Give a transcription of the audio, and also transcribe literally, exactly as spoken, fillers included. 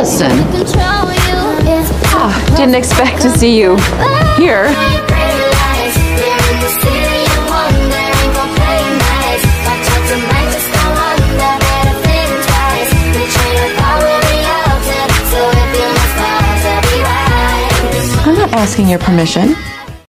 Allison! Oh, didn't expect to see you here. I'm not asking your permission.